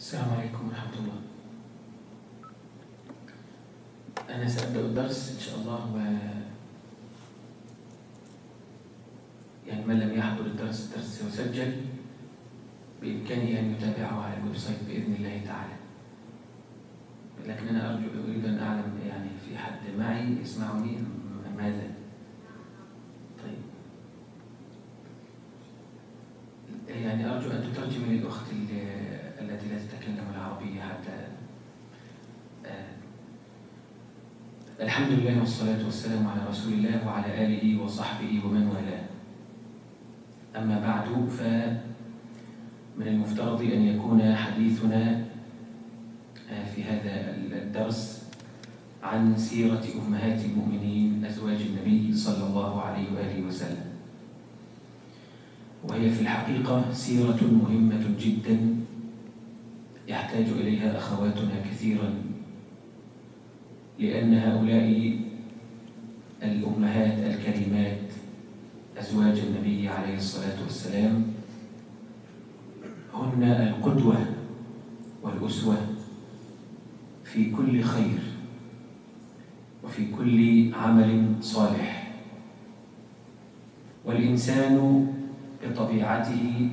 السلام عليكم ورحمة الله. أنا سأبدأ الدرس إن شاء الله، يعني من لم يحضر الدرس سيسجل بإمكانه أن يتابعه على الويب سايت بإذن الله تعالى. لكن أنا أريد أن أعلم يعني في حد معي يسمعني ماذا؟ طيب، يعني أرجو أن تترجم للأخت التي لا تتكلم العربية حتى الحمد لله والصلاة والسلام على رسول الله وعلى آله وصحبه ومن والاه. أما بعد، فمن المفترض أن يكون حديثنا في هذا الدرس عن سيرة أمهات المؤمنين أزواج النبي صلى الله عليه وآله وسلم، وهي في الحقيقة سيرة مهمة جدا يحتاج إليها أخواتنا كثيرا، لأن هؤلاء الأمهات الكريمات أزواج النبي عليه الصلاة والسلام هن القدوة والأسوة في كل خير وفي كل عمل صالح. والإنسان بطبيعته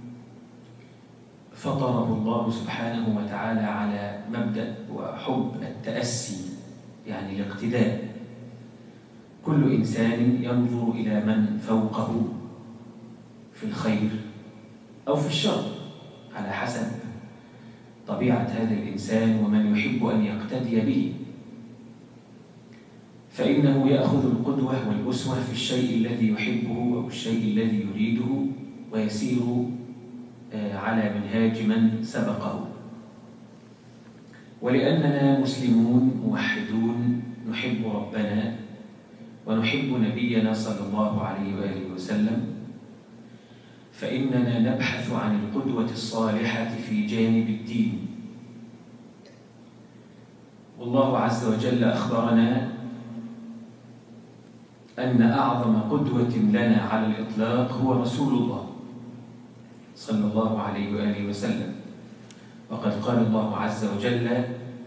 فطره الله سبحانه وتعالى على مبدأ وحب التأسي، يعني الاقتداء. كل إنسان ينظر إلى من فوقه في الخير أو في الشر على حسب طبيعة هذا الإنسان ومن يحب أن يقتدي به، فإنه يأخذ القدوة والأسوة في الشيء الذي يحبه أو الشيء الذي يريده ويسير على منهاج من سبقه. ولأننا مسلمون موحدون نحب ربنا ونحب نبينا صلى الله عليه وآله وسلم، فإننا نبحث عن القدوة الصالحة في جانب الدين. والله عز وجل أخبرنا أن أعظم قدوة لنا على الإطلاق هو رسول الله صلى الله عليه وآله وسلم. وقد قال الله عز وجل: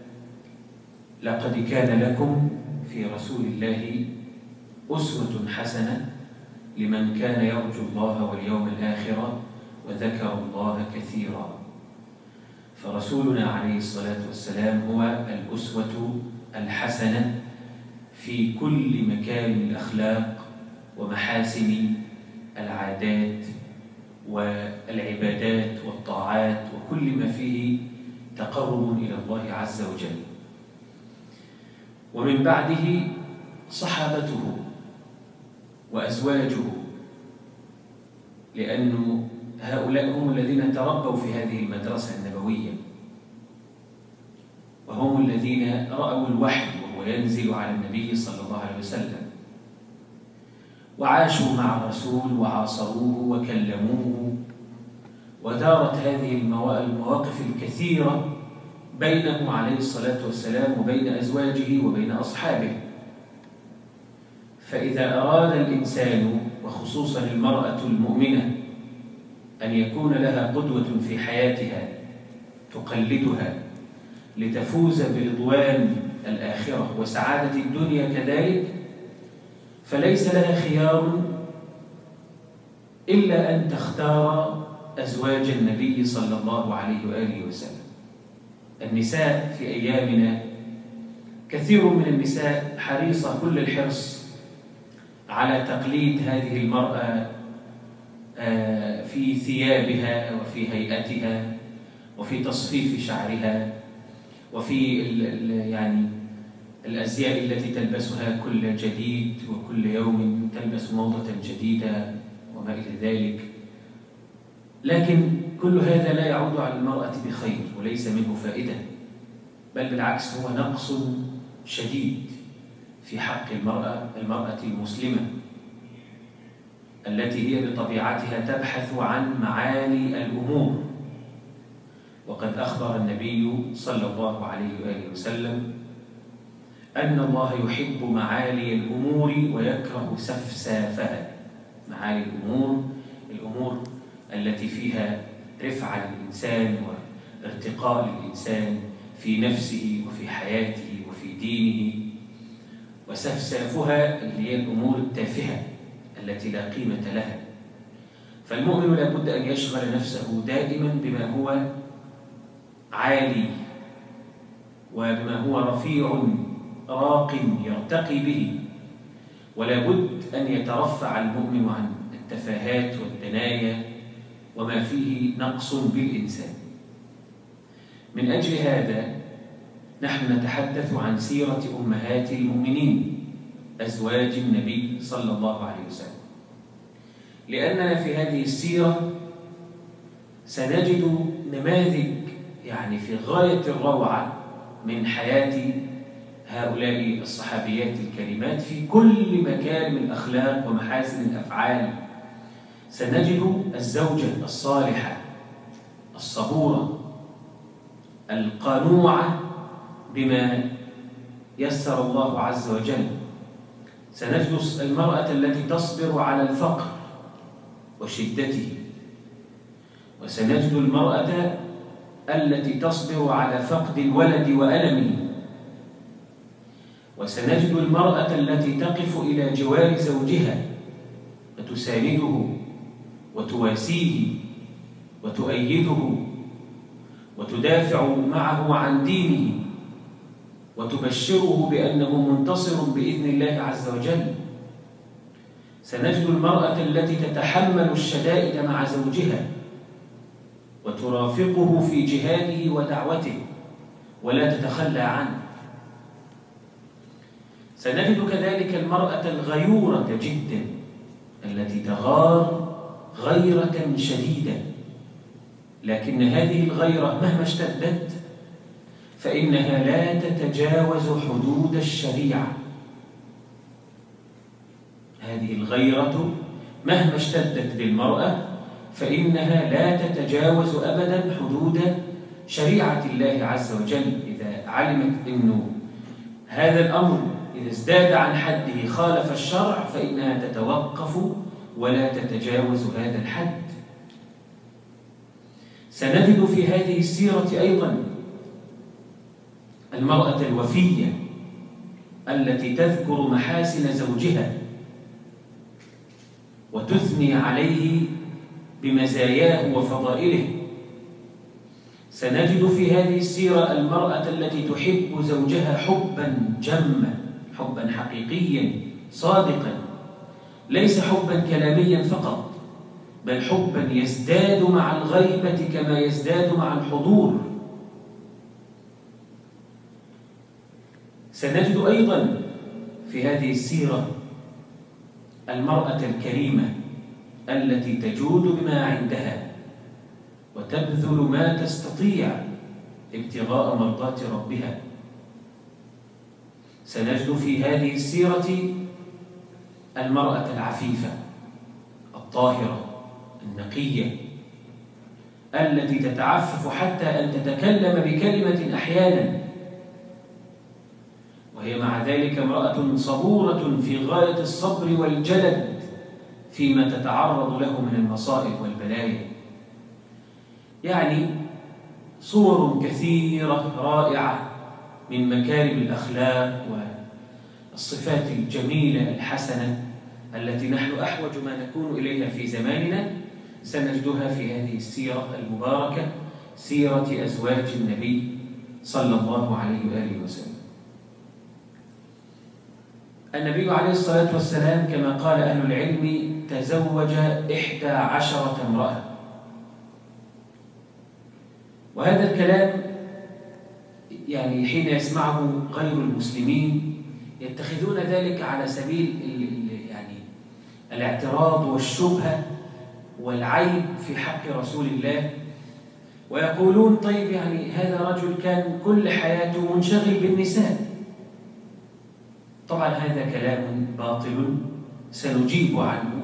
لقد كان لكم في رسول الله أسوة حسنة لمن كان يرجو الله واليوم الآخر وذكر الله كثيرا. فرسولنا عليه الصلاة والسلام هو الأسوة الحسنة في كل مكارم الأخلاق ومحاسن العادات والعبادات والطاعات وكل ما فيه تقرب إلى الله عز وجل. ومن بعده صحابته وأزواجه، لأن هؤلاء هم الذين تربوا في هذه المدرسة النبوية، وهم الذين رأوا الوحي وهو ينزل على النبي صلى الله عليه وسلم، وعاشوا مع الرسول وعاصروه وكلموه، ودارت هذه المواقف الكثيرة بينه عليه الصلاة والسلام وبين أزواجه وبين أصحابه. فإذا أراد الإنسان وخصوصا المرأة المؤمنة أن يكون لها قدوة في حياتها تقلدها لتفوز برضوان الآخرة وسعادة الدنيا كذلك، فليس لها خيار إلا أن تختار أزواج النبي صلى الله عليه وآله وسلم. النساء في أيامنا كثير من النساء حريصة كل الحرص على تقليد هذه المرأة في ثيابها وفي هيئتها وفي تصفيف شعرها وفي يعني الأزياء التي تلبسها كل جديد، وكل يوم تلبس موضة جديدة وما إلى ذلك. لكن كل هذا لا يعود على المرأة بخير وليس منه فائدة، بل بالعكس هو نقص شديد في حق المرأة المسلمة التي هي بطبيعتها تبحث عن معالي الأمور. وقد أخبر النبي صلى الله عليه وآله وسلم أن الله يحب معالي الأمور ويكره سفسافها. معالي الأمور التي فيها رفعة للإنسان ارتقاء للإنسان في نفسه وفي حياته وفي دينه، وسفسافها اللي هي الأمور التافهة التي لا قيمة لها. فالمؤمن لا بد أن يشغل نفسه دائما بما هو عالي وبما هو رفيع راق يرتقي به، ولا بد أن يترفع المؤمن عن التفاهات والدنايا وما فيه نقص بالإنسان. من أجل هذا نحن نتحدث عن سيرة أمهات المؤمنين أزواج النبي صلى الله عليه وسلم، لأننا في هذه السيرة سنجد نماذج يعني في غاية الروعة من حياة هؤلاء الصحابيات الكريمات في كل مكارم الأخلاق ومحاسن الأفعال. سنجد الزوجة الصالحة الصبورة القنوعة بما يسر الله عز وجل. سنجد المرأة التي تصبر على الفقر وشدته، وسنجد المرأة التي تصبر على فقد الولد وألمه، وسنجد المرأة التي تقف إلى جوار زوجها وتسانده وتواسيه وتؤيده وتدافع معه عن دينه وتبشره بأنه منتصر بإذن الله عز وجل. سنجد المرأة التي تتحمل الشدائد مع زوجها وترافقه في جهاده ودعوته ولا تتخلى عنه. سنجد كذلك المرأة الغيورة جدا التي تغار غيرة شديدة، لكن هذه الغيرة مهما اشتدت فإنها لا تتجاوز حدود الشريعة. هذه الغيرة مهما اشتدت بالمرأة فإنها لا تتجاوز أبدا حدود شريعة الله عز وجل. إذا علمت أنه هذا الأمر إذا ازداد عن حده خالف الشرع فإنها تتوقف ولا تتجاوز هذا الحد. سنجد في هذه السيرة أيضا المرأة الوفية التي تذكر محاسن زوجها وتثني عليه بمزاياه وفضائله. سنجد في هذه السيرة المرأة التي تحب زوجها حبا جما، حبا حقيقيا صادقا، ليس حبا كلاميا فقط، بل حبا يزداد مع الغيبة كما يزداد مع الحضور. سنجد أيضا في هذه السيرة المرأة الكريمة التي تجود بما عندها وتبذل ما تستطيع ابتغاء مرضات ربها. سنجد في هذه السيرة المرأة العفيفة الطاهرة النقية التي تتعفف حتى أن تتكلم بكلمة أحيانا، وهي مع ذلك امرأة صبورة في غاية الصبر والجلد فيما تتعرض له من المصائب والبلايا. يعني صور كثيرة رائعة من مكارم الأخلاق والصفات الجميلة الحسنة التي نحن أحوج ما نكون إليها في زماننا سنجدها في هذه السيرة المباركة، سيرة أزواج النبي صلى الله عليه وآله وسلم. النبي عليه الصلاة والسلام كما قال أهل العلم تزوج 11 امرأة، وهذا الكلام يعني حين يسمعه غير المسلمين يتخذون ذلك على سبيل يعني الاعتراض والشبهة والعيب في حق رسول الله، ويقولون طيب يعني هذا رجل كان كل حياته منشغل بالنساء. طبعا هذا كلام باطل سنجيب عنه،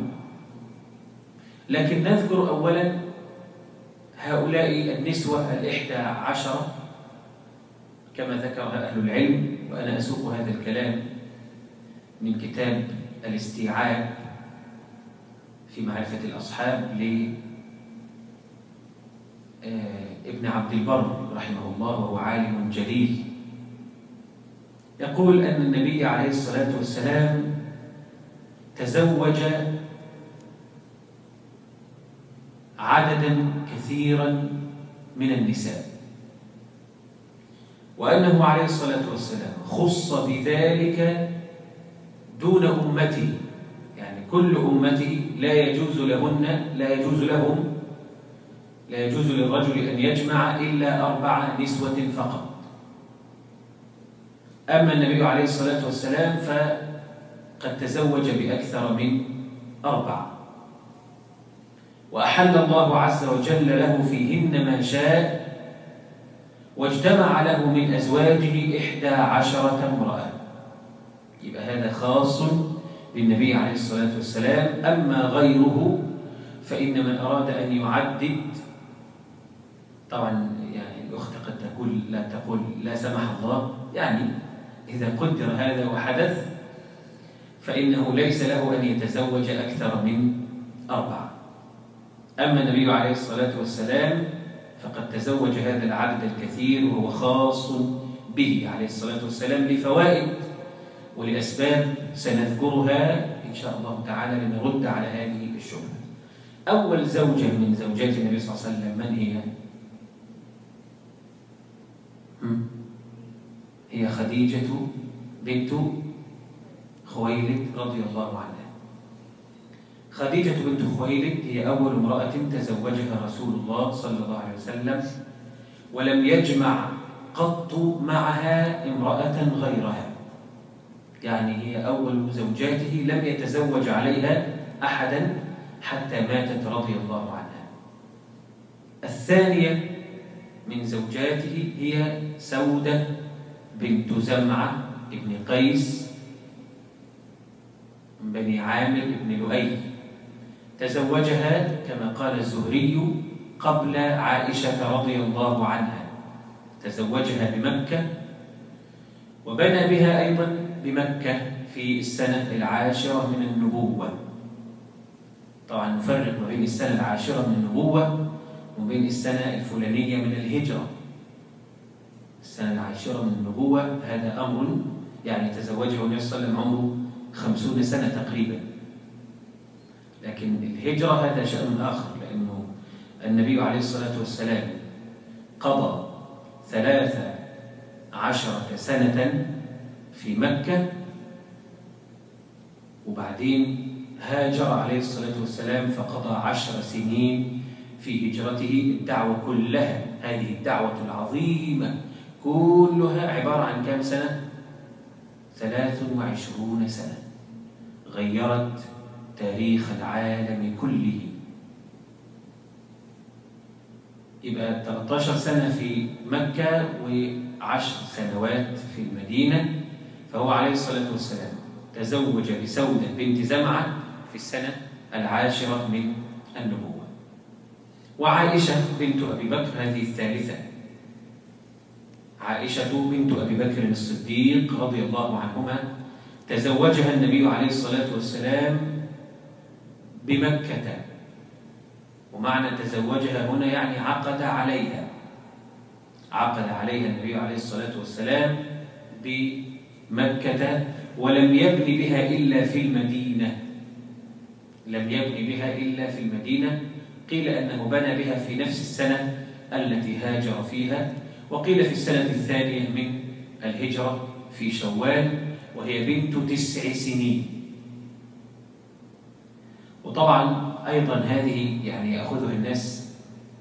لكن نذكر أولا هؤلاء النسوة 11 كما ذكرها أهل العلم، وأنا أسوق هذا الكلام من كتاب الاستيعاب في معرفة الأصحاب ابن عبد البر رحمه الله، وهو عالم جليل، يقول أن النبي عليه الصلاة والسلام تزوج عددا كثيرا من النساء، وأنه عليه الصلاة والسلام خص بذلك دون أمته، يعني كل أمته لا يجوز للرجل أن يجمع إلا 4 نسوة فقط. أما النبي عليه الصلاة والسلام فقد تزوج بأكثر من 4، وأحل الله عز وجل له فيهن ما شاء، واجتمع له من أزواجه 11 امرأة. يبقى هذا خاص بالنبي عليه الصلاة والسلام. أما غيره فإن من أراد أن يعدد، طبعا يعني الأخت قد تقول لا سمح الله، يعني إذا قدر هذا وحدث فإنه ليس له أن يتزوج أكثر من 4. أما النبي عليه الصلاة والسلام فقد تزوج هذا العدد الكثير، وهو خاص به عليه الصلاة والسلام لفوائد ولأسباب سنذكرها إن شاء الله تعالى لنرد على هذه الشبهة. أول زوجة من زوجات النبي صلى الله عليه وسلم من هي؟ هي خديجة بنت خويلد رضي الله عنها. خديجة بنت خويلد هي أول امرأة تزوجها رسول الله صلى الله عليه وسلم، ولم يجمع قط معها امرأة غيرها، يعني هي أول زوجاته لم يتزوج عليها أحدا حتى ماتت رضي الله عنها. الثانية من زوجاته هي سودة بنت زمعة ابن قيس من بني عامر بن لؤي، تزوجها كما قال الزهري قبل عائشة رضي الله عنها، تزوجها بمكة وبنى بها أيضا بمكة في السنة 10 من النبوة. طبعا نفرق ما بين السنة 10 من النبوة وبين السنة الفلانية من الهجرة. السنة 10 من النبوة هذا أمر يعني تزوجه النبي صلى الله عليه وسلم عمره 50 سنة تقريبا، لكن الهجرة هذا شأن آخر، لأنه النبي عليه الصلاة والسلام قضى 13 سنة في مكة، وبعدين هاجر عليه الصلاة والسلام فقضى 10 سنين في هجرته. الدعوة كلها، هذه الدعوة العظيمة كلها عبارة عن كم سنة؟ 23 سنة، غيرت تاريخ العالم كله. يبقى 13 سنة في مكة و10 سنوات في المدينة. فهو عليه الصلاة والسلام تزوج بسودة بنت زمعة في السنة 10 من النبوة. وعائشة بنت أبي بكر هذه الثالثة، عائشة بنت أبي بكر الصديق رضي الله عنهما، تزوجها النبي عليه الصلاة والسلام بمكة. ومعنى تزوجها هنا يعني عقد عليها، عقد عليها النبي عليه الصلاة والسلام بمكة، ولم يبن بها إلا في المدينة. لم يبن بها إلا في المدينة. قيل أنه بنى بها في نفس السنة التي هاجر فيها، وقيل في السنة الثانية من الهجرة في شوال، وهي بنت 9 سنين. وطبعا أيضا هذه يعني يأخذها الناس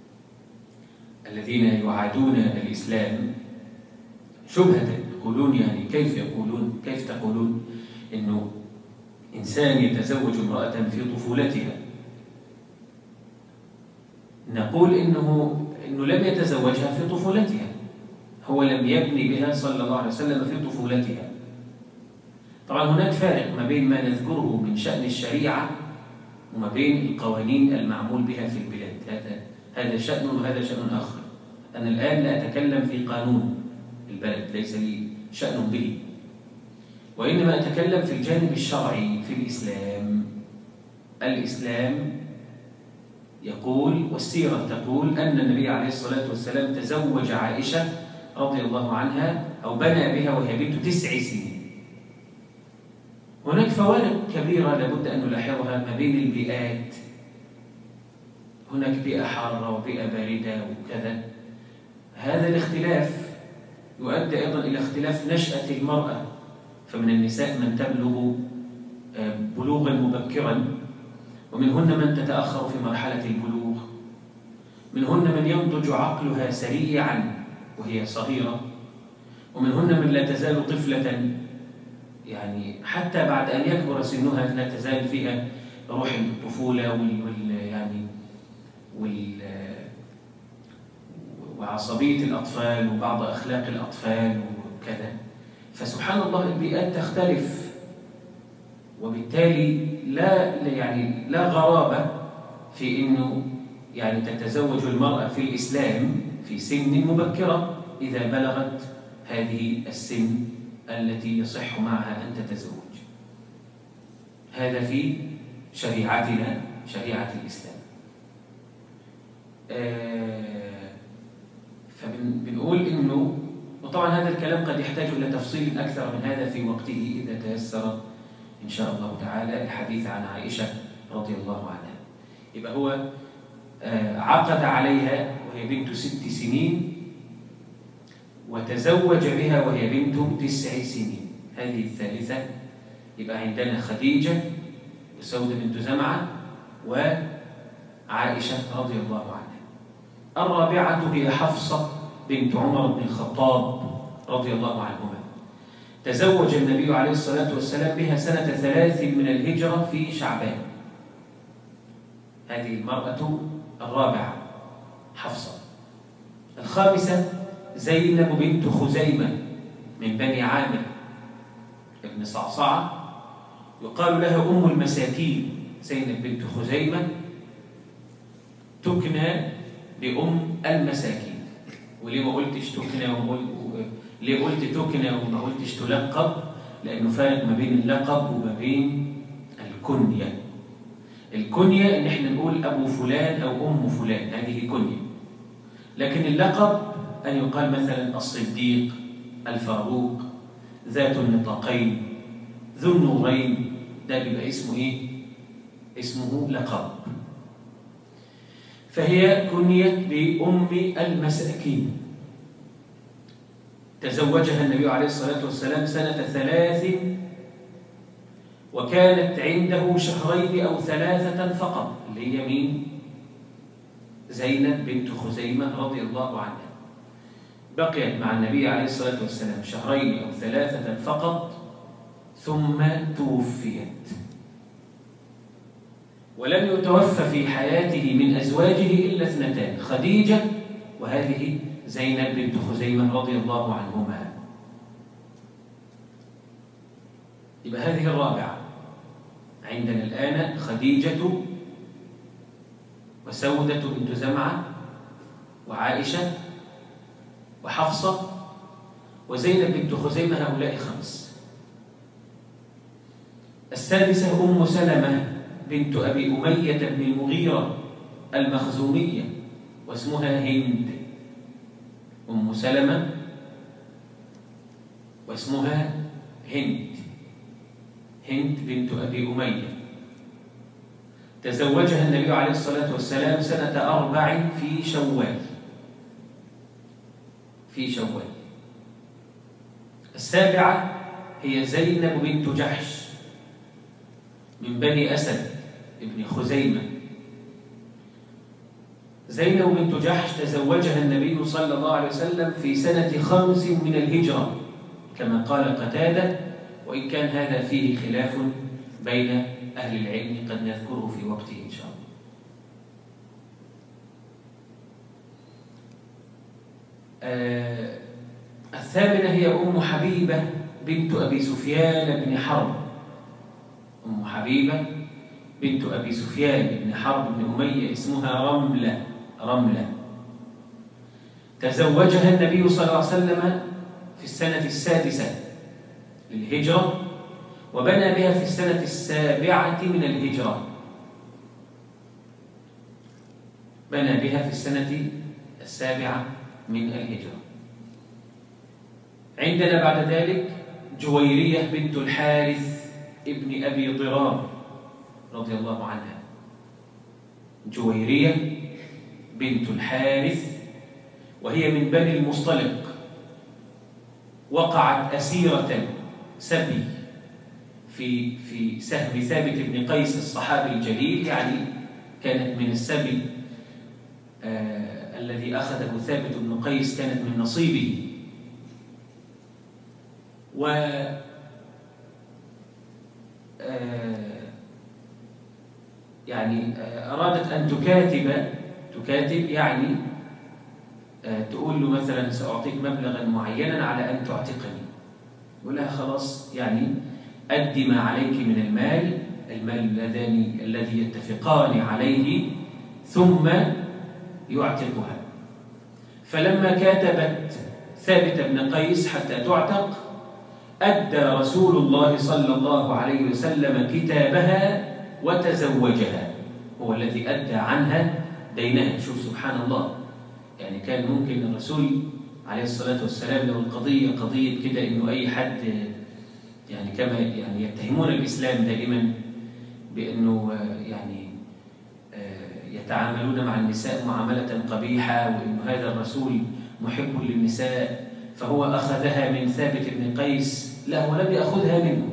الذين يعادون الإسلام شبهة، يقولون يعني كيف تقولون إنه إنسان يتزوج امرأة في طفولتها؟ نقول إنه لم يتزوجها في طفولتها، هو لم يبني بها صلى الله عليه وسلم في طفولتها. طبعا هناك فارق ما بين ما نذكره من شأن الشريعة وما بين القوانين المعمول بها في البلاد. هذا شأن وهذا شأن آخر. أنا الآن لا أتكلم في قانون البلد، ليس لي شأن به، وإنما أتكلم في الجانب الشرعي في الإسلام. الإسلام يقول والسيرة تقول أن النبي عليه الصلاة والسلام تزوج عائشة رضي الله عنها أو بنى بها وهي بنت 9 سنين. هناك فوارق كبيرة لابد أن نلاحظها ما بين البيئات. هناك بيئة حارة وبيئة باردة وكذا. هذا الاختلاف يؤدي أيضا إلى اختلاف نشأة المرأة، فمن النساء من تبلغ بلوغا مبكرا، ومنهن من تتأخر في مرحلة البلوغ، منهن من ينضج عقلها سريعا وهي صغيرة، ومنهن من لا تزال طفلة، يعني حتى بعد أن يكبر سنها لا تزال فيها روح الطفولة وعصبية الأطفال وبعض أخلاق الأطفال وكذا. فسبحان الله البيئات تختلف، وبالتالي لا غرابة في أنه يعني تتزوج المرأة في الإسلام في سن مبكرة إذا بلغت هذه السن التي يصح معها أن تتزوج. هذا في شريعتنا، شريعة الإسلام. فبنقول إنه، وطبعا هذا الكلام قد يحتاج إلى تفصيل أكثر من هذا في وقته إذا تيسر إن شاء الله تعالى الحديث عن عائشة رضي الله عنها. يبقى هو عقد عليها وهي بنت 6 سنين، وتزوج بها وهي بنت 9 سنين. هذه الثالثة. يبقى عندنا خديجة وسودة بنت زمعة وعائشة رضي الله عنها. الرابعة هي حفصة بنت عمر بن الخطاب رضي الله عنهما. تزوج النبي عليه الصلاة والسلام بها سنة 3 من الهجرة في شعبان. هذه المرأة الرابعة حفصة. الخامسة زينب بنت خزيمة من بني عامر ابن صعصعة، يقال لها أم المساكين. زينب بنت خزيمة تكنى بأم المساكين. وليه ما قلتش تكنى ليه قلت تكنى وما قلتش تلقب؟ لأنه فارق ما بين اللقب وما بين الكنية. الكنية إن إحنا نقول أبو فلان أو أم فلان، هذه كنية. لكن اللقب أن يقال مثلا الصديق، الفاروق، ذات النطاقين، ذو النورين. ده بيبقى اسمه إيه؟ اسمه لقب. فهي كنيت بأم المساكين. تزوجها النبي عليه الصلاة والسلام سنة 3، وكانت عنده 2 أو 3 فقط، اللي هي مين؟ زينب بنت خزيمة رضي الله عنها. بقيت مع النبي عليه الصلاة والسلام 2 أو 3 فقط، ثم توفيت. ولم يتوفى في حياته من أزواجه إلا 2، خديجة وهذه زينب بنت خزيمة رضي الله عنهما. يبقى هذه الرابعة. عندنا الآن خديجة وسودة بنت زمعة وعائشة وحفصة وزينب بنت خزيمة، هؤلاء 5. السادسة أم سلمة بنت أبي أمية بن المغيرة المخزومية، واسمها هند. أم سلمة واسمها هند بنت أبي أمية. تزوجها النبي عليه الصلاة والسلام سنة 4 في شوال. السابعة هي زينب بنت جحش من بني أسد ابن خزيمة. زينب بنت جحش تزوجها النبي صلى الله عليه وسلم في سنة 5 من الهجرة كما قال قتادة، وإن كان هذا فيه خلاف بين أهل العلم قد نذكره في وقته إن شاء الله. الثامنة هي أم حبيبة بنت أبي سفيان بن حرب. أم حبيبة بنت أبي سفيان بن حرب بن أمية، اسمها رملة. تزوجها النبي صلى الله عليه وسلم في السنة 6 للهجرة، وبنى بها في السنة 7 من الهجرة. بنى بها في السنة 7 من الهجرة. عندنا بعد ذلك جويرية بنت الحارث ابن أبي ضرار رضي الله عنها. جويرية بنت الحارث وهي من بني المصطلق، وقعت أسيرة سبي في سهم ثابت بن قيس الصحابي الجليل، يعني كانت من السبي الذي أخذه ثابت بن قيس، كانت من نصيبه. و يعني أرادت أن تكاتب يعني تقول له مثلا سأعطيك مبلغا معينا على أن تعتقني، يقول لها خلاص يعني أدي ما عليك من المال الذي يتفقان عليه ثم يعتقها. فلما كاتبت ثابت بن قيس حتى تعتق، أدى رسول الله صلى الله عليه وسلم كتابها وتزوجها، هو الذي أدى عنها دينها. شوف سبحان الله، يعني كان ممكن الرسول عليه الصلاة والسلام لو القضية قضية كده إنه أي حد يعني كما يعني يتهمون الإسلام دائما بأنه يعني يتعاملون مع النساء معاملة قبيحة، وإنه هذا الرسول محب للنساء فهو أخذها من ثابت بن قيس. لا، هو لم يأخذها منه،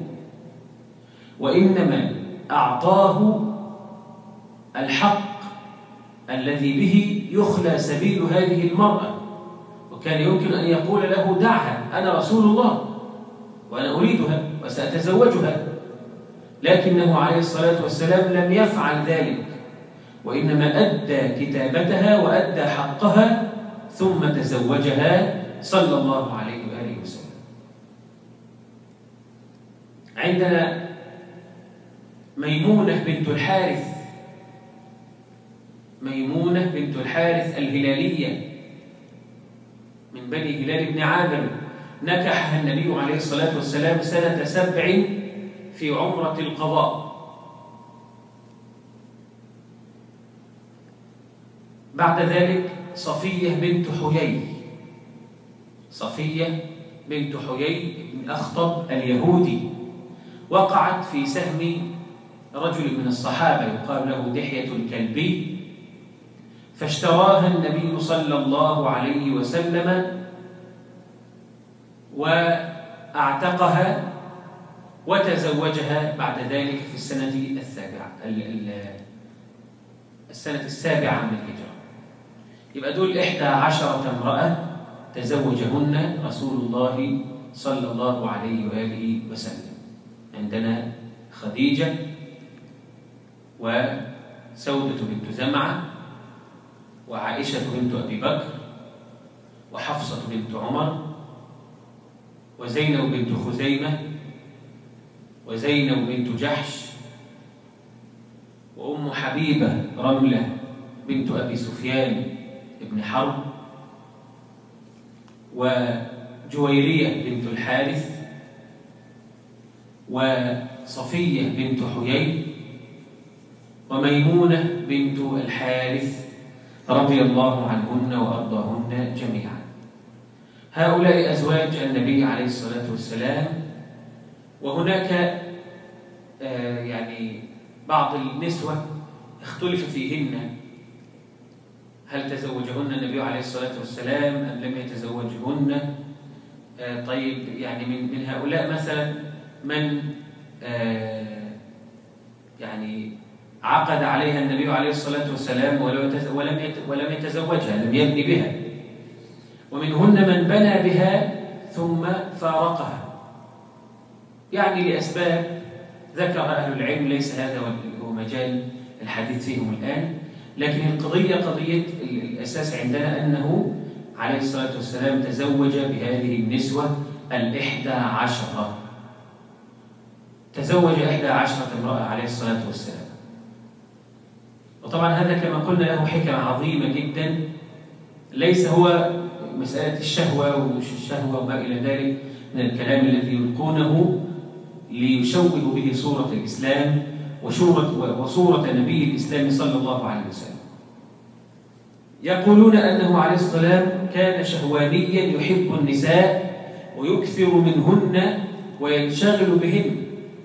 وإنما أعطاه الحق الذي به يخلى سبيل هذه المرأة، وكان يمكن أن يقول له دعها، أنا رسول الله وأنا أريدها وسأتزوجها، لكنه عليه الصلاة والسلام لم يفعل ذلك، وإنما أدى كتابتها وأدى حقها ثم تزوجها صلى الله عليه وآله وسلم. عندنا ميمونة بنت الحارث، ميمونة بنت الحارث الهلالية من بني هلال بن عامر، نكحها النبي عليه الصلاة والسلام سنة 7 في عمرة القضاء. بعد ذلك صفية بنت حيي، صفية بنت حيي بن أخطب اليهودي، وقعت في سهم رجل من الصحابة يقال له دحية الكلبي، فاشتراها النبي صلى الله عليه وسلم وأعتقها وتزوجها بعد ذلك في السنة 7 من الهجرة. يبقى دول 11 امرأة تزوجهن رسول الله صلى الله عليه وآله وسلم. عندنا خديجة وسودة بنت زمعة وعائشة بنت أبي بكر وحفصة بنت عمر وزينب بنت خزيمة وزينب بنت جحش وأم حبيبة رملة بنت أبي سفيان بن حرب وجويرية بنت الحارث وصفية بنت حيي وميمونة بنت الحارث رضي الله عنهن وأرضاهن جميعا. هؤلاء أزواج النبي عليه الصلاة والسلام. وهناك يعني بعض النسوة اختلف فيهن، هل تزوجهن النبي عليه الصلاة والسلام أم لم يتزوجهن؟ طيب يعني من هؤلاء مثلا من يعني عقد عليها النبي عليه الصلاة والسلام ولم يتزوجها، لم يبني بها، ومنهن من بنى بها ثم فارقها، يعني لأسباب ذكر أهل العلم، ليس هذا هو مجال الحديث فيهم الآن، لكن القضية قضية الأساس عندنا أنه عليه الصلاة والسلام تزوج بهذه النسوة 11، تزوج 11 امرأة عليه الصلاة والسلام. وطبعا هذا كما قلنا له حكمة عظيمة جدا، ليس هو مسألة الشهوة ومش الشهوة وما إلى ذلك من الكلام الذي يلقونه ليشوهوا به صورة الإسلام وصورة نبي الإسلام صلى الله عليه وسلم. يقولون أنه عليه الصلاة والسلام كان شهوانيا يحب النساء ويكثر منهن وينشغل بهن،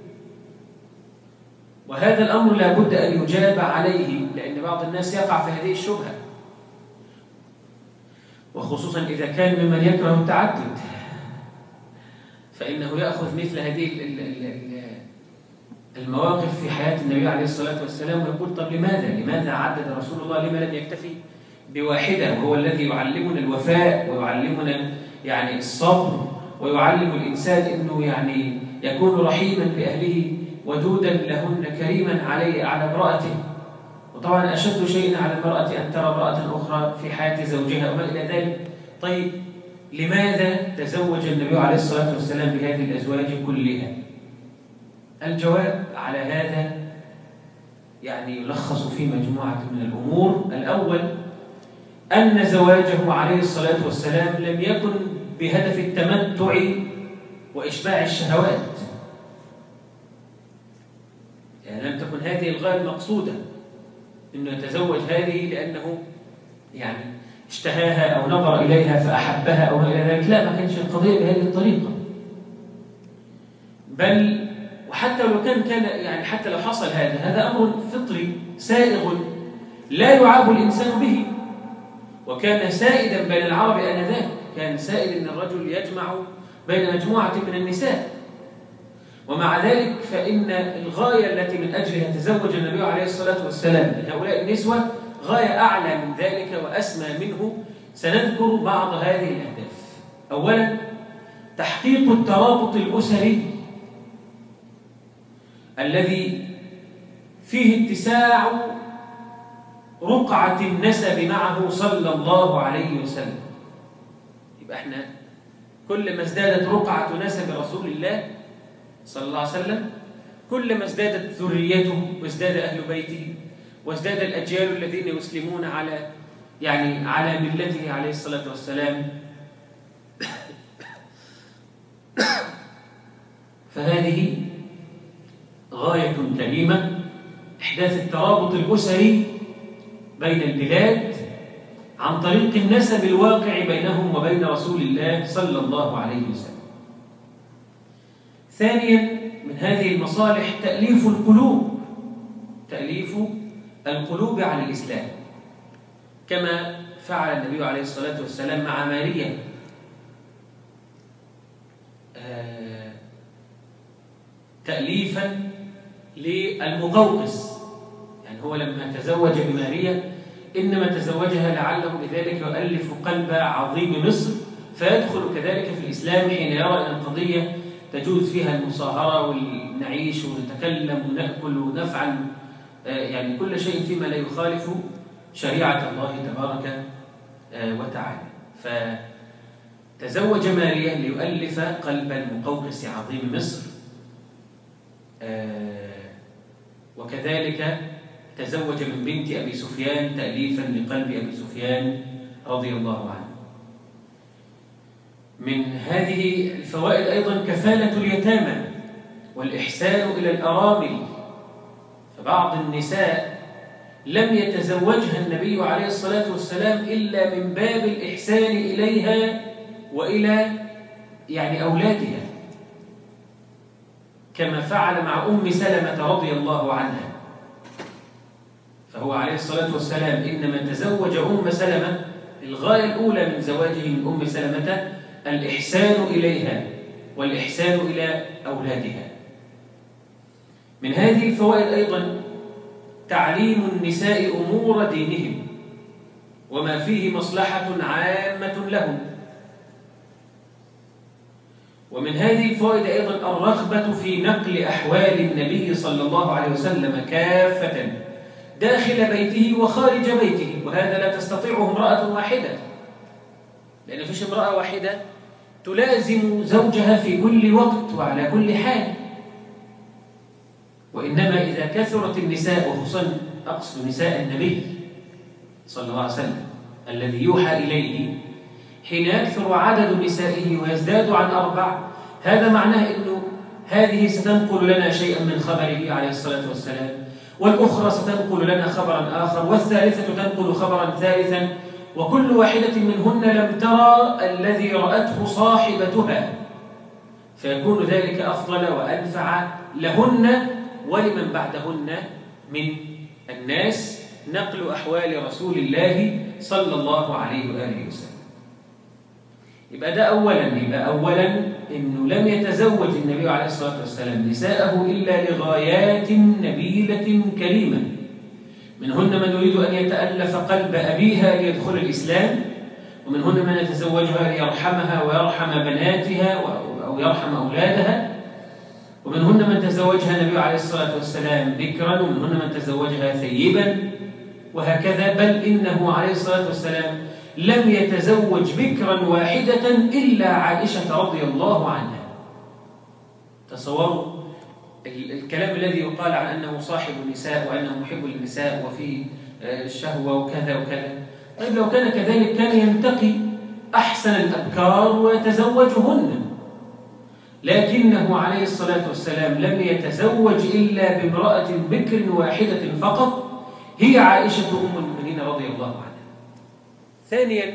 وهذا الأمر لا بد أن يجاب عليه، لأن بعض الناس يقع في هذه الشبهة، وخصوصا إذا كان ممن يكره التعدد، فإنه يأخذ مثل هذه المواقف في حياة النبي عليه الصلاة والسلام ويقول طب لماذا عدد رسول الله؟ لما لم يكتفي بواحدة؟ وهو الذي يعلمنا الوفاء ويعلمنا يعني الصبر، ويعلم الإنسان أنه يعني يكون رحيما بأهله ودودا لهن كريما على امرأته. وطبعا أشد شيء على المرأة أن ترى امرأة أخرى في حياة زوجها وما إلى ذلك. طيب لماذا تزوج النبي عليه الصلاة والسلام بهذه الأزواج كلها؟ الجواب على هذا يعني يلخص في مجموعة من الأمور. الأول أن زواجه عليه الصلاة والسلام لم يكن بهدف التمتع وإشباع الشهوات، يعني لم تكن هذه الغاية المقصودة، إنه يتزوج هذه لأنه يعني اشتهاها أو نظر إليها فأحبها أو إلى ذلك، لا، ما كانش القضية بهذه الطريقة. بل وحتى لو كان يعني حتى لو حصل هذا أمر فطري سائغ لا يعاب الإنسان به، وكان سائدا بين العرب آنذاك، كان سائد أن الرجل يجمع بين مجموعة من النساء. ومع ذلك فإن الغاية التي من أجلها تزوج النبي عليه الصلاة والسلام من هؤلاء النسوة غاية أعلى من ذلك وأسمى منه. سنذكر بعض هذه الأهداف. أولا تحقيق الترابط الأسري الذي فيه اتساع رقعة النسب معه صلى الله عليه وسلم. يبقى احنا كل ما ازدادت رقعة نسب رسول الله صلى الله عليه وسلم كل ما ازدادت ذريته وازداد أهل بيته وازداد الأجيال الذين يسلمون على ملته عليه الصلاة والسلام. فهذه غاية كريمة، إحداث الترابط الأسري بين البلاد عن طريق النسب الواقع بينهم وبين رسول الله صلى الله عليه وسلم. ثانيا من هذه المصالح تأليف القلوب على الإسلام، كما فعل النبي عليه الصلاة والسلام مع ماريا. تأليفا للمقوقس، يعني هو لما تزوج بماريا إنما تزوجها لعله بذلك يؤلف قلب عظيم مصر فيدخل كذلك في الإسلام حين يرى أن القضية تجوز فيها المصاهرة ونعيش ونتكلم ونأكل ونفعل يعني كل شيء فيما لا يخالف شريعة الله تبارك وتعالى. فتزوج ماريا ليؤلف قلب المقوقس عظيم مصر، وكذلك تزوج من بنت أبي سفيان تأليفا لقلب أبي سفيان رضي الله عنه. من هذه الفوائد أيضا كفالة اليتامى والإحسان إلى الأرامل، فبعض النساء لم يتزوجها النبي عليه الصلاة والسلام إلا من باب الإحسان إليها وإلى أولادها، كما فعل مع أم سلمة رضي الله عنها. فهو عليه الصلاة والسلام إنما تزوج أم سلمة، الغاية الأولى من زواجه من أم سلمة الإحسان إليها والإحسان إلى أولادها. من هذه الفوائد أيضا تعليم النساء أمور دينهم وما فيه مصلحة عامة لهم. ومن هذه الفوائد أيضا الرغبة في نقل أحوال النبي صلى الله عليه وسلم كافة داخل بيته وخارج بيته، وهذا لا تستطيعه امرأة واحدة، لأن فيش امرأة واحدة تلازم زوجها في كل وقت وعلى كل حال. وإنما إذا كثرت النساء، وخصوصا أقصد نساء النبي صلى الله عليه وسلم الذي يوحى إليه، حين يكثر عدد نسائه ويزداد عن 4، هذا معناه أنه هذه ستنقل لنا شيئا من خبره عليه الصلاة والسلام، والأخرى ستنقل لنا خبرا آخر، والثالثة تنقل خبرا ثالثا، وكل واحدة منهن لم ترى الذي رأته صاحبتها، فيكون ذلك أفضل وأنفع لهن ولمن بعدهن من الناس نقل أحوال رسول الله صلى الله عليه وآله وسلم. يبقى ده أولا إنه لم يتزوج النبي عليه الصلاة والسلام نساءه إلا لغايات نبيلة كريمة، منهن من يريد أن يتألف قلب أبيها ليدخل الإسلام، ومنهن من يتزوجها ليرحمها ويرحم بناتها أو يرحم أولادها، ومنهن من تزوجها النبي عليه الصلاة والسلام بكرا، ومنهن من تزوجها ثيبا، وهكذا. بل إنه عليه الصلاة والسلام لم يتزوج بكرا واحدة إلا عائشة رضي الله عنها. تصوروا الكلام الذي يقال عن أنه صاحب النساء وأنه محب للنساء وفي الشهوة وكذا وكذا. طيب لو كان كذلك كان ينتقي أحسن الأبكار ويتزوجهن، لكنه عليه الصلاة والسلام لم يتزوج إلا بامرأة بكر واحدة فقط، هي عائشة أم المؤمنين رضي الله عنها. ثانيا،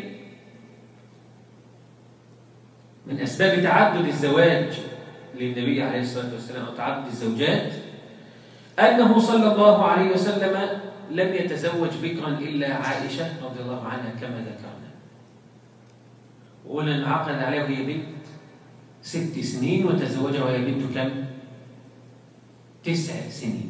من أسباب تعدد الزواج للنبي عليه الصلاة والسلام أو تعدد الزوجات أنه صلى الله عليه وسلم لم يتزوج بكرا إلا عائشة رضي الله عنها كما ذكرنا، وقلنا أن عقد عليها وهي بنت 6 سنين وتزوجها وهي بنت كم؟ 9 سنين.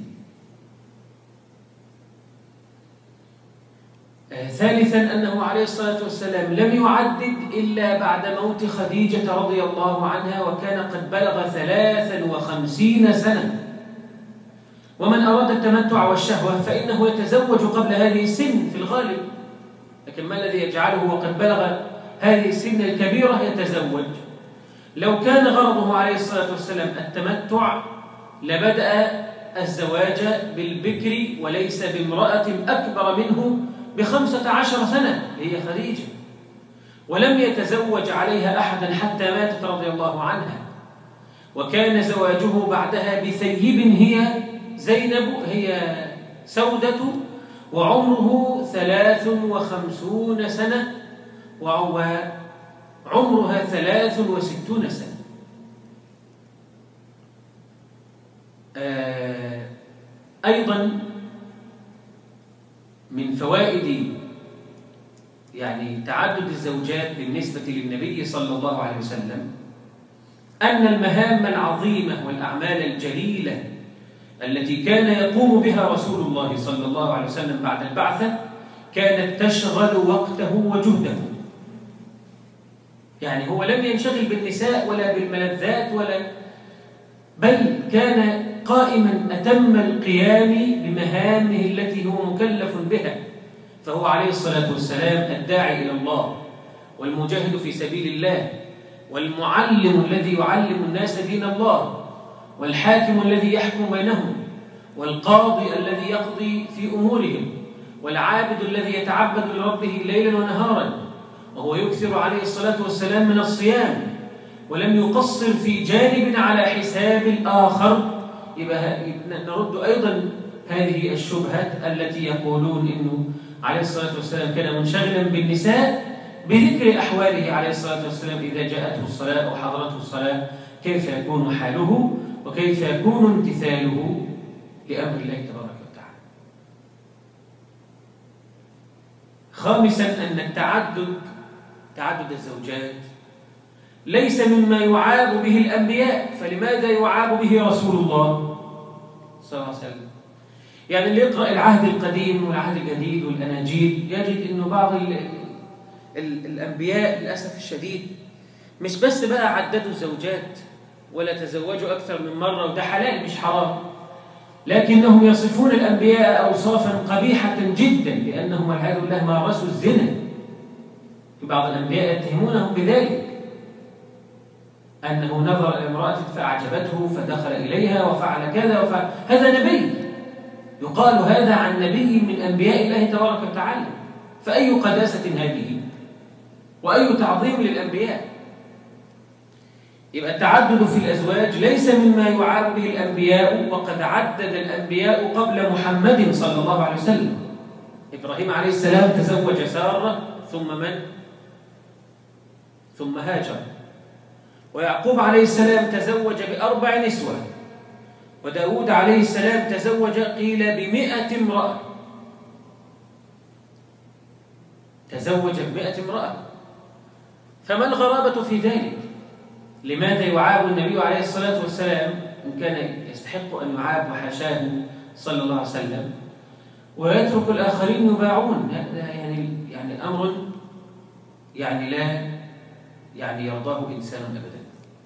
ثالثا أنه عليه الصلاة والسلام لم يعدد إلا بعد موت خديجة رضي الله عنها، وكان قد بلغ 53 سنة. ومن أراد التمتع والشهوة فإنه يتزوج قبل هذه السن في الغالب، لكن ما الذي يجعله وقد بلغ هذه السن الكبيرة يتزوج؟ لو كان غرضه عليه الصلاة والسلام التمتع لبدأ الزواج بالبكر وليس بامرأة أكبر منه ب15 سنة هي خديجة، ولم يتزوج عليها أحدا حتى ماتت رضي الله عنها، وكان زواجه بعدها بثيب هي زينب هي سودة، وعمره 53 سنة وعمرها 63 سنة. أيضا من فوائد يعني تعدد الزوجات بالنسبة للنبي صلى الله عليه وسلم أن المهام العظيمة والأعمال الجليلة التي كان يقوم بها رسول الله صلى الله عليه وسلم بعد البعثة كانت تشغل وقته وجهده. يعني هو لم ينشغل بالنساء ولا بالملذات بل كان قائما أتم القيام بمهامه التي هو مكلف بها. فهو عليه الصلاة والسلام الداعي إلى الله، والمجاهد في سبيل الله، والمعلم الذي يعلم الناس دين الله، والحاكم الذي يحكم بينهم، والقاضي الذي يقضي في أمورهم، والعابد الذي يتعبد لربه ليلا ونهارا، وهو يكثر عليه الصلاة والسلام من الصيام ولم يقصر في جانب على حساب الآخر. يبقى نرد أيضا هذه الشبهات التي يقولون إنه عليه الصلاة والسلام كان منشغلا بالنساء بذكر أحواله عليه الصلاة والسلام إذا جاءته الصلاة أو حضرته الصلاة كيف يكون حاله وكيف يكون امتثاله لأمر الله تبارك وتعالى. خامسا أن تعدد الزوجات ليس مما يعاب به الأنبياء، فلماذا يعاب به رسول الله صلى الله عليه وسلم؟ يعني اللي يقرأ العهد القديم والعهد الجديد والأناجيل يجد أنه بعض الأنبياء للأسف الشديد مش بس بقى عددوا الزوجات ولا تزوجوا أكثر من مرة، وده حلال مش حرام، لكنهم يصفون الأنبياء أوصافا قبيحة جدا لأنهم والعياذ بالله مارسوا الزنا. في بعض الأنبياء يتهمونهم بذلك، أنه نظر إلى امرأة فأعجبته فدخل إليها وفعل كذا وفعل. هذا نبي، يقال هذا عن نبي من أنبياء الله تبارك وتعالى، فأي قداسة هذه وأي تعظيم للأنبياء. يبقى التعدد في الأزواج ليس مما يعاب به الأنبياء، وقد عدد الأنبياء قبل محمد صلى الله عليه وسلم. إبراهيم عليه السلام تزوج سارة، ثم من؟ ثم هاجر. ويعقوب عليه السلام تزوج ب4 نسوة، وداود عليه السلام تزوج قيل ب100 امرأة، تزوج ب100 امرأة. فما الغرابة في ذلك؟ لماذا يعاب النبي عليه الصلاة والسلام إن كان يستحق أن يعاب وحاشاه صلى الله عليه وسلم، ويترك الآخرين يباعون؟ يعني أمر لا يرضاه إنسان أبدا.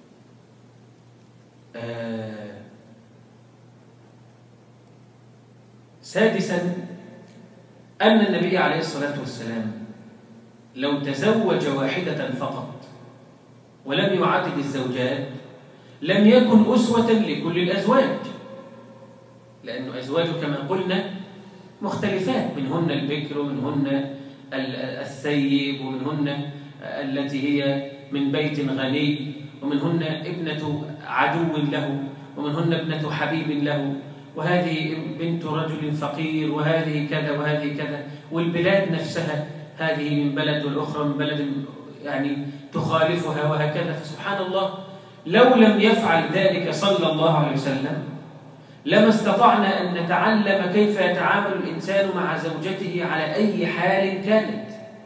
سادسا، أن النبي عليه الصلاة والسلام لو تزوج واحدة فقط ولم يعدد الزوجات لم يكن أسوة لكل الأزواج، لأن أزواج كما قلنا مختلفات، منهن البكر ومنهن الثيب ومنهن التي هي من بيت غني ومنهن ابنة عدو له ومنهن ابنة حبيب له، وهذه بنت رجل فقير، وهذه كذا وهذه كذا، والبلاد نفسها هذه من بلد والأخرى من بلد تخالفها وهكذا. فسبحان الله، لو لم يفعل ذلك صلى الله عليه وسلم لما استطعنا أن نتعلم كيف يتعامل الإنسان مع زوجته على أي حال كانت،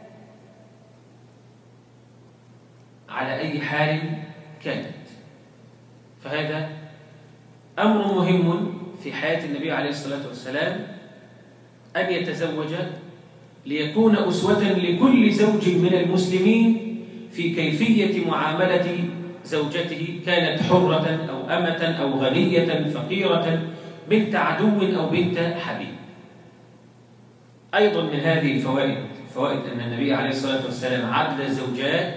على أي حال كانت. فهذا أمر مهم في حياة النبي عليه الصلاة والسلام، أن يتزوج ليكون أسوة لكل زوج من المسلمين في كيفية معاملة زوجته، كانت حرة أو أمة أو غنية فقيرة، بنت عدو أو بنت حبيب. أيضا من هذه الفوائد أن النبي عليه الصلاة والسلام عدل الزوجات،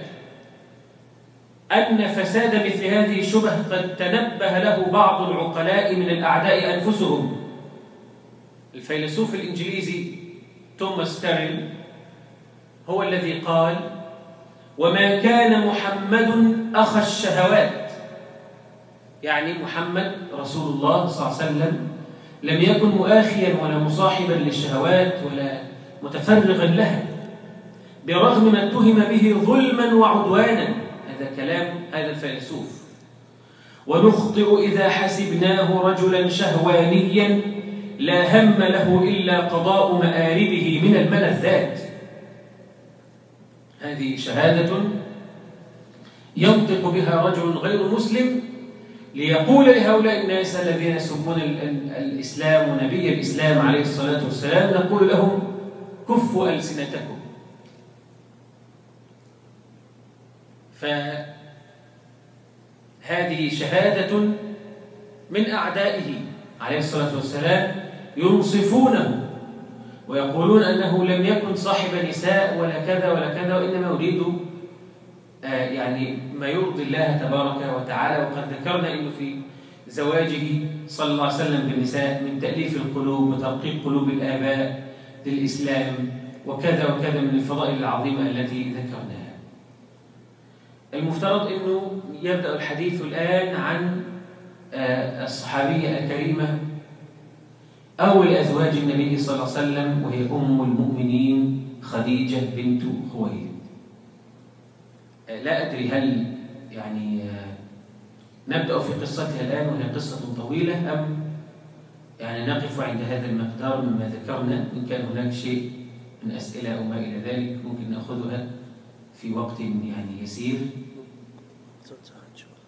أن فساد مثل هذه الشبه قد تنبه له بعض العقلاء من الأعداء أنفسهم. الفيلسوف الإنجليزي توماس تيرل هو الذي قال: وما كان محمد أخا الشهوات، يعني محمد رسول الله صلى الله عليه وسلم لم يكن مؤاخيا ولا مصاحبا للشهوات ولا متفرغا لها، برغم ما اتهم به ظلما وعدوانا. هذا كلام هذا الفيلسوف. ونخطئ إذا حسبناه رجلا شهوانيا لا هم له إلا قضاء مآربه من الملذات. هذه شهادة ينطق بها رجل غير مسلم ليقول لهؤلاء الناس الذين يسبون الإسلام ونبي الإسلام عليه الصلاة والسلام، نقول لهم: كفوا ألسنتكم. فهذه شهادة من أعدائه عليه الصلاة والسلام، ينصفونه ويقولون أنه لم يكن صاحب نساء ولا كذا ولا كذا، وإنما يريد ما يرضي الله تبارك وتعالى. وقد ذكرنا أنه في زواجه صلى الله عليه وسلم بالنساء من تأليف القلوب وترقيق قلوب الآباء للإسلام وكذا وكذا من الفضائل العظيمة التي ذكرناها. المفترض أنه يبدأ الحديث الآن عن الصحابية الكريمة أول أزواج النبي صلى الله عليه وسلم، وهي أم المؤمنين خديجة بنت خويلد. لا أدري هل نبدأ في قصتها الآن وهي قصة طويلة، أم نقف عند هذا المقدار مما ذكرنا. إن كان هناك شيء من أسئلة أو ما إلى ذلك ممكن نأخذها في وقت يسير.